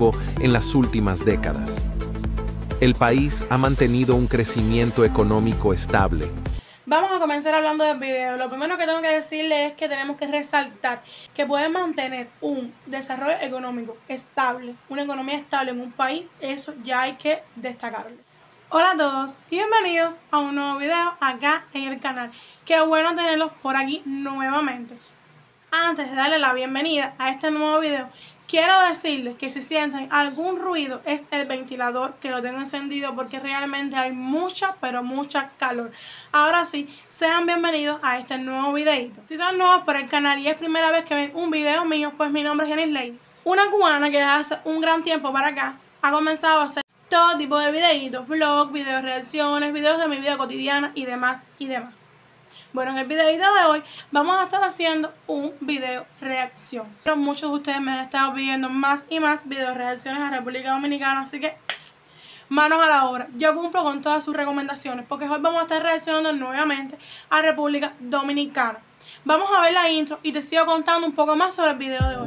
significativo en las últimas décadas. El país ha mantenido un crecimiento económico estable. Vamos a comenzar hablando del video. Lo primero que tengo que decirle es que tenemos que resaltar que poder mantener un desarrollo económico estable, una economía estable en un país, eso ya hay que destacarlo. Hola a todos y bienvenidos a un nuevo video acá en el canal. Qué bueno tenerlos por aquí nuevamente. Antes de darle la bienvenida a este nuevo video, quiero decirles que si sienten algún ruido es el ventilador, que lo tengo encendido porque realmente hay mucha, pero mucha calor. Ahora sí, sean bienvenidos a este nuevo videito. Si son nuevos por el canal y es primera vez que ven un video mío, pues mi nombre es Janisley, una cubana que desde hace un gran tiempo para acá ha comenzado a hacer todo tipo de videitos, vlogs, videos reacciones, videos de mi vida cotidiana y demás y demás. Bueno, en el videito de hoy vamos a estar haciendo un video reacción. Pero muchos de ustedes me han estado pidiendo más y más videos reacciones a República Dominicana, así que manos a la obra. Yo cumplo con todas sus recomendaciones porque hoy vamos a estar reaccionando nuevamente a República Dominicana. Vamos a ver la intro y te sigo contando un poco más sobre el video de hoy.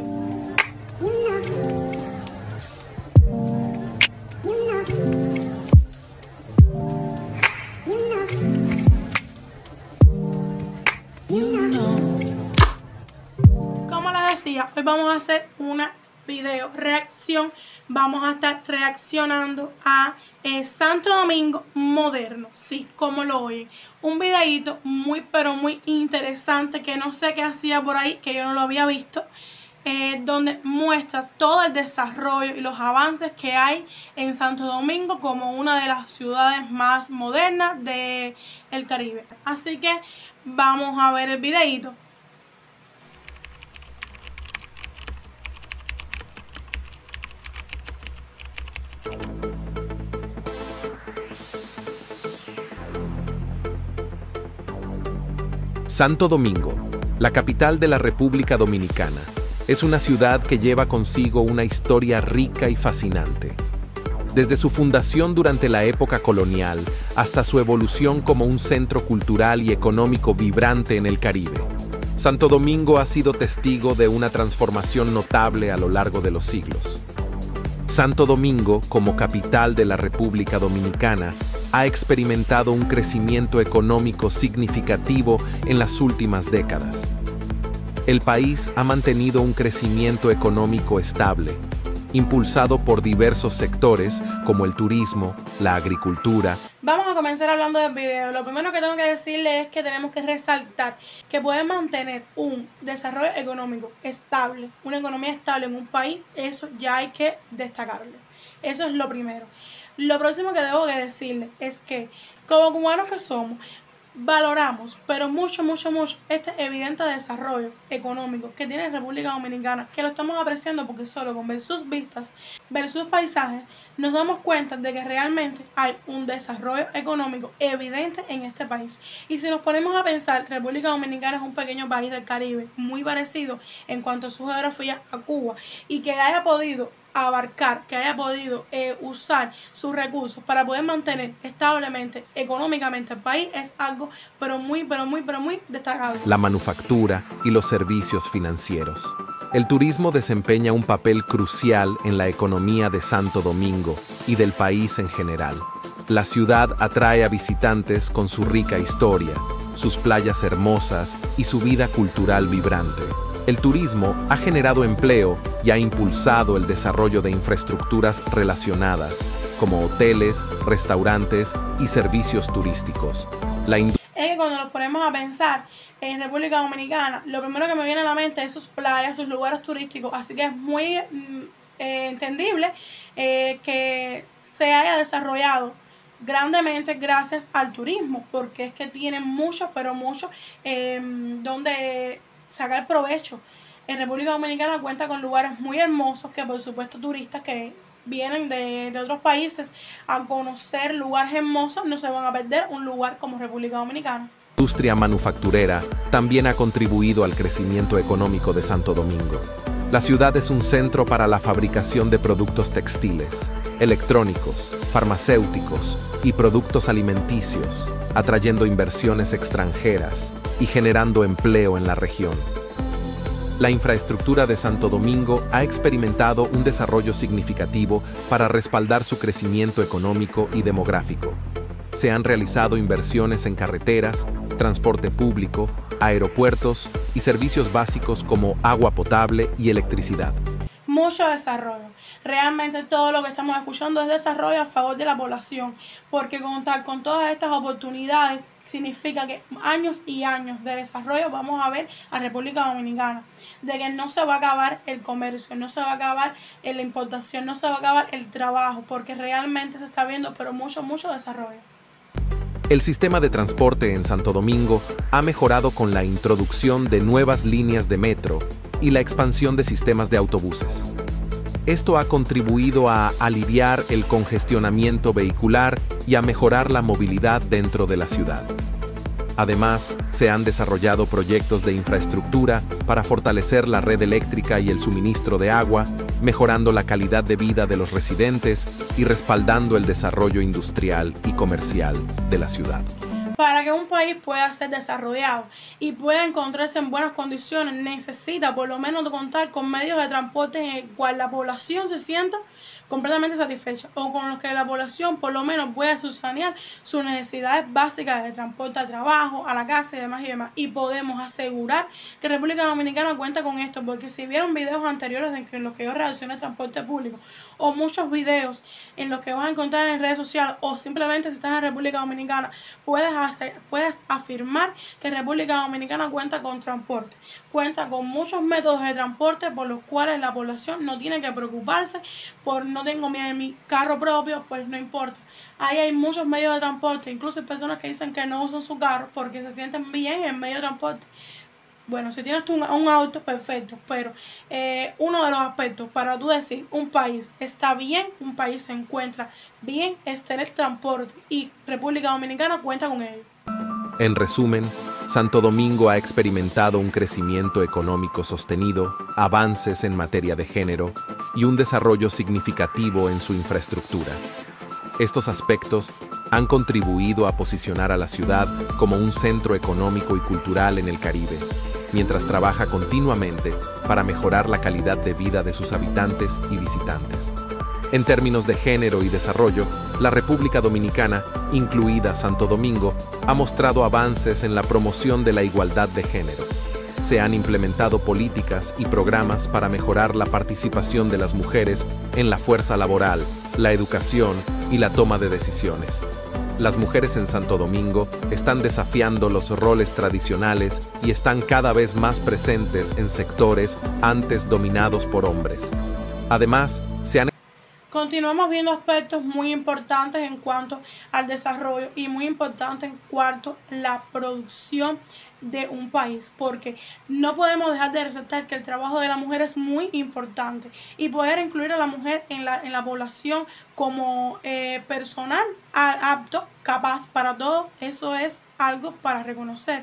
Como les decía, hoy vamos a hacer una video reacción. Vamos a estar reaccionando a Santo Domingo moderno. Sí, como lo oyen. Un videito muy pero muy interesante que no sé qué hacía por ahí, que yo no lo había visto. Donde muestra todo el desarrollo y los avances que hay en Santo Domingo como una de las ciudades más modernas del Caribe. Así que vamos a ver el videito. Santo Domingo, la capital de la República Dominicana, es una ciudad que lleva consigo una historia rica y fascinante. Desde su fundación durante la época colonial hasta su evolución como un centro cultural y económico vibrante en el Caribe, Santo Domingo ha sido testigo de una transformación notable a lo largo de los siglos. Santo Domingo, como capital de la República Dominicana, ha experimentado un crecimiento económico significativo en las últimas décadas. El país ha mantenido un crecimiento económico estable, impulsado por diversos sectores como el turismo, la agricultura. Vamos a comenzar hablando del video. Lo primero que tengo que decirle es que tenemos que resaltar que poder mantener un desarrollo económico estable, una economía estable en un país, eso ya hay que destacarlo. Eso es lo primero. Lo próximo que debo de decirle es que como cubanos que somos, valoramos, pero mucho este evidente desarrollo económico que tiene República Dominicana, que lo estamos apreciando porque solo con ver sus vistas, ver sus paisajes, nos damos cuenta de que realmente hay un desarrollo económico evidente en este país. Y si nos ponemos a pensar, República Dominicana es un pequeño país del Caribe, muy parecido en cuanto a su geografía a Cuba, y que haya podido abarcar, que haya podido usar sus recursos para poder mantener establemente, económicamente el país, es algo pero muy destacable. La manufactura y los servicios financieros. El turismo desempeña un papel crucial en la economía de Santo Domingo y del país en general. La ciudad atrae a visitantes con su rica historia, sus playas hermosas y su vida cultural vibrante. El turismo ha generado empleo y ha impulsado el desarrollo de infraestructuras relacionadas, como hoteles, restaurantes y servicios turísticos. Es que cuando nos ponemos a pensar en República Dominicana, lo primero que me viene a la mente es sus playas, sus lugares turísticos, así que es muy entendible que se haya desarrollado grandemente gracias al turismo, porque es que tiene mucho donde sacar provecho. En República Dominicana cuenta con lugares muy hermosos que por supuesto turistas que vienen de otros países a conocer lugares hermosos no se van a perder un lugar como República Dominicana. La industria manufacturera también ha contribuido al crecimiento económico de Santo Domingo. La ciudad es un centro para la fabricación de productos textiles, electrónicos, farmacéuticos y productos alimenticios, atrayendo inversiones extranjeras y generando empleo en la región. la infraestructura de Santo Domingo ha experimentado un desarrollo significativo para respaldar su crecimiento económico y demográfico. Se han realizado inversiones en carreteras, transporte público, aeropuertos y servicios básicos como agua potable y electricidad. Mucho desarrollo. Realmente todo lo que estamos escuchando es desarrollo a favor de la población, porque contar con todas estas oportunidades significa que años y años de desarrollo vamos a ver a República Dominicana, de que no se va a acabar el comercio, no se va a acabar la importación, no se va a acabar el trabajo, porque realmente se está viendo pero mucho desarrollo. El sistema de transporte en Santo Domingo ha mejorado con la introducción de nuevas líneas de metro y la expansión de sistemas de autobuses. Esto ha contribuido a aliviar el congestionamiento vehicular y a mejorar la movilidad dentro de la ciudad. Además, se han desarrollado proyectos de infraestructura para fortalecer la red eléctrica y el suministro de agua, mejorando la calidad de vida de los residentes y respaldando el desarrollo industrial y comercial de la ciudad. Para que un país pueda ser desarrollado y pueda encontrarse en buenas condiciones, necesita por lo menos contar con medios de transporte en el cual la población se sienta completamente satisfecha, o con los que la población por lo menos pueda subsanar sus necesidades básicas de transporte al trabajo, a la casa y demás y demás. Y podemos asegurar que República Dominicana cuenta con esto, porque si vieron videos anteriores en los que yo reaccioné transporte público, o muchos videos en los que vas a encontrar en redes sociales, o simplemente si estás en República Dominicana, puedes afirmar que República Dominicana cuenta con transporte, cuenta con muchos métodos de transporte por los cuales la población no tiene que preocuparse por no tengo mi carro propio, pues no importa. Ahí hay muchos medios de transporte, incluso hay personas que dicen que no usan su carro porque se sienten bien en medio de transporte. Bueno, si tienes tú un auto, perfecto, pero uno de los aspectos para tú decir un país está bien, un país se encuentra bien, es tener transporte, y República Dominicana cuenta con ello. En resumen, Santo Domingo ha experimentado un crecimiento económico sostenido, avances en materia de género y un desarrollo significativo en su infraestructura. Estos aspectos han contribuido a posicionar a la ciudad como un centro económico y cultural en el Caribe, mientras trabaja continuamente para mejorar la calidad de vida de sus habitantes y visitantes. En términos de género y desarrollo, la República Dominicana, incluida Santo Domingo, ha mostrado avances en la promoción de la igualdad de género. Se han implementado políticas y programas para mejorar la participación de las mujeres en la fuerza laboral, la educación y la toma de decisiones. Las mujeres en Santo Domingo están desafiando los roles tradicionales y están cada vez más presentes en sectores antes dominados por hombres. Además, continuamos viendo aspectos muy importantes en cuanto al desarrollo y muy importantes en cuanto a la producción de un país, porque no podemos dejar de resaltar que el trabajo de la mujer es muy importante, y poder incluir a la mujer en la población como personal apto, capaz para todo, eso es algo para reconocer.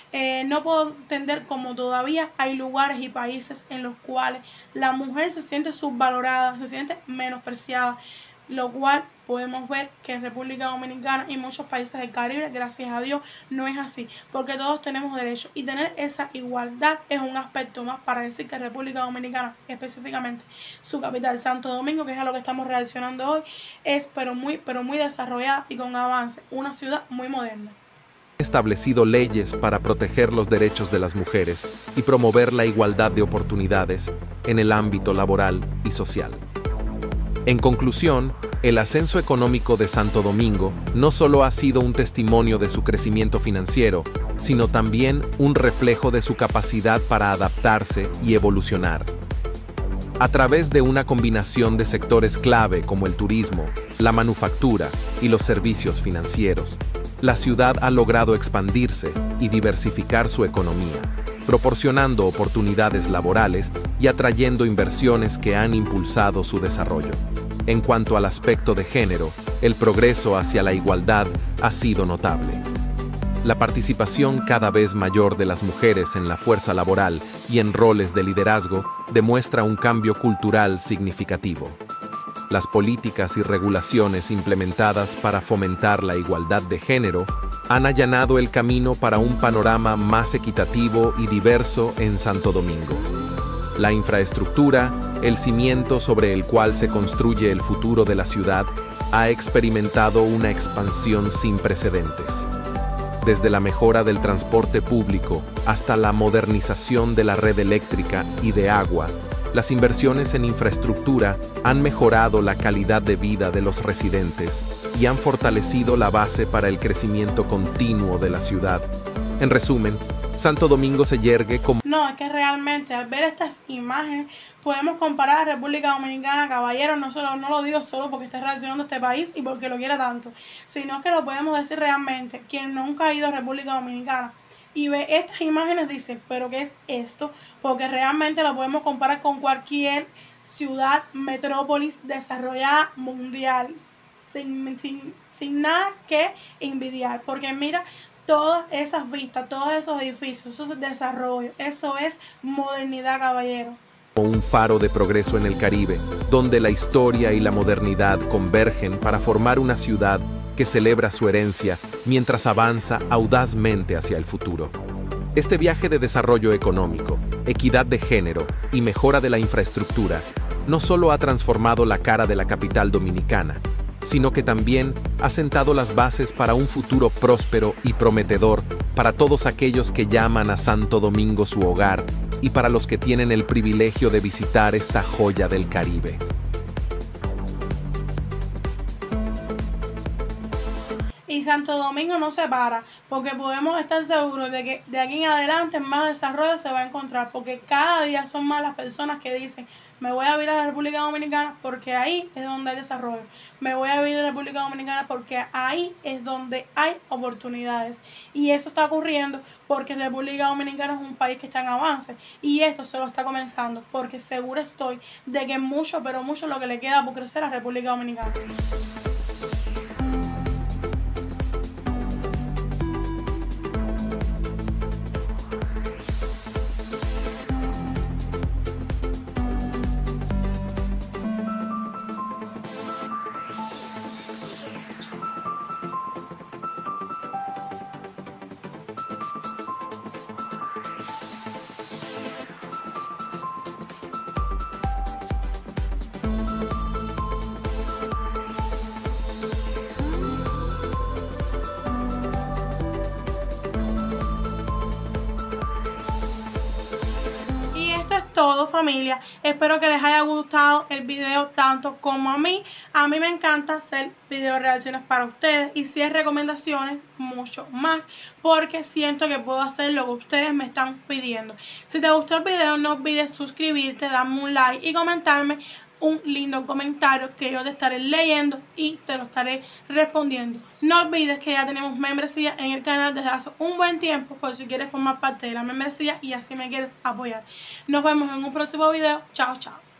No puedo entender cómo todavía hay lugares y países en los cuales la mujer se siente subvalorada, se siente menospreciada, lo cual podemos ver que en República Dominicana y muchos países del Caribe, gracias a Dios, no es así, porque todos tenemos derechos, y tener esa igualdad es un aspecto más para decir que República Dominicana, específicamente su capital, Santo Domingo, que es a lo que estamos reaccionando hoy, es pero muy desarrollada y con avance, una ciudad muy moderna. Establecido leyes para proteger los derechos de las mujeres y promover la igualdad de oportunidades en el ámbito laboral y social. En conclusión, el ascenso económico de Santo Domingo no solo ha sido un testimonio de su crecimiento financiero, sino también un reflejo de su capacidad para adaptarse y evolucionar. A través de una combinación de sectores clave como el turismo, la manufactura y los servicios financieros, la ciudad ha logrado expandirse y diversificar su economía, proporcionando oportunidades laborales y atrayendo inversiones que han impulsado su desarrollo. En cuanto al aspecto de género, el progreso hacia la igualdad ha sido notable. La participación cada vez mayor de las mujeres en la fuerza laboral y en roles de liderazgo demuestra un cambio cultural significativo. Las políticas y regulaciones implementadas para fomentar la igualdad de género han allanado el camino para un panorama más equitativo y diverso en Santo Domingo. La infraestructura, el cimiento sobre el cual se construye el futuro de la ciudad, ha experimentado una expansión sin precedentes. Desde la mejora del transporte público hasta la modernización de la red eléctrica y de agua, las inversiones en infraestructura han mejorado la calidad de vida de los residentes y han fortalecido la base para el crecimiento continuo de la ciudad. En resumen, Santo Domingo se yergue como... No, es que realmente al ver estas imágenes podemos comparar a República Dominicana, caballeros, no lo digo solo porque esté relacionando este país y porque lo quiera tanto, sino que lo podemos decir realmente. Quien nunca ha ido a República Dominicana y ve estas imágenes dice, ¿pero qué es esto? Porque realmente lo podemos comparar con cualquier ciudad, metrópolis desarrollada mundial, sin nada que envidiar, porque mira, todas esas vistas, todos esos edificios, esos desarrollos, eso es modernidad, caballero. Un faro de progreso en el Caribe, donde la historia y la modernidad convergen para formar una ciudad que celebra su herencia mientras avanza audazmente hacia el futuro. Este viaje de desarrollo económico, equidad de género y mejora de la infraestructura no solo ha transformado la cara de la capital dominicana, sino que también ha sentado las bases para un futuro próspero y prometedor para todos aquellos que llaman a Santo Domingo su hogar y para los que tienen el privilegio de visitar esta joya del Caribe. Y Santo Domingo no se para, porque podemos estar seguros de que de aquí en adelante más desarrollo se va a encontrar, porque cada día son más las personas que dicen, me voy a vivir a la República Dominicana porque ahí es donde hay desarrollo. Me voy a vivir a la República Dominicana porque ahí es donde hay oportunidades. Y eso está ocurriendo porque la República Dominicana es un país que está en avance. Y esto solo está comenzando, porque seguro estoy de que mucho, pero mucho lo que le queda por crecer a la República Dominicana. Todo, familia, espero que les haya gustado el video tanto como a mí. A mí me encanta hacer video reacciones para ustedes y si es recomendaciones, mucho más, porque siento que puedo hacer lo que ustedes me están pidiendo. Si te gustó el video, no olvides suscribirte, darme un like y comentarme un lindo comentario que yo te estaré leyendo y te lo estaré respondiendo. No olvides que ya tenemos membresía en el canal desde hace un buen tiempo, por si quieres formar parte de la membresía y así me quieres apoyar. Nos vemos en un próximo video. Chao, chao.